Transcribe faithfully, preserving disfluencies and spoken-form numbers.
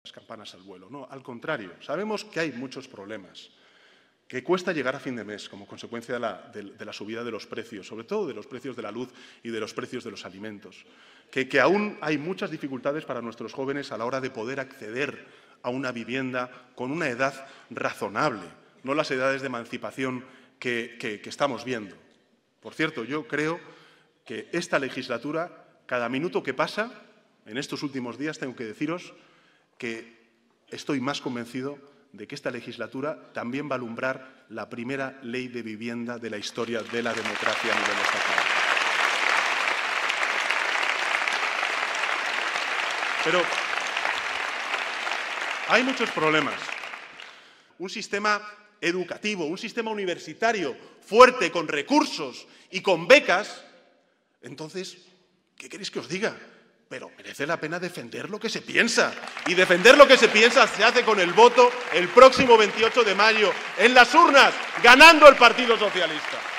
las campanas al vuelo. No, al contrario, sabemos que hay muchos problemas, que cuesta llegar a fin de mes como consecuencia de la, de, de la subida de los precios, sobre todo de los precios de la luz y de los precios de los alimentos, que, que aún hay muchas dificultades para nuestros jóvenes a la hora de poder acceder a una vivienda con una edad razonable, no las edades de emancipación que, que, que estamos viendo. Por cierto, yo creo que esta legislatura, cada minuto que pasa, en estos últimos días tengo que deciros que estoy más convencido de que esta legislatura también va a alumbrar la primera ley de vivienda de la historia de la democracia a nivel estatal. Pero hay muchos problemas. Un sistema educativo, un sistema universitario fuerte, con recursos y con becas, entonces, ¿qué queréis que os diga? Pero merece la pena defender lo que se piensa. Y defender lo que se piensa se hace con el voto el próximo veintiocho de mayo, en las urnas, ganando el Partido Socialista.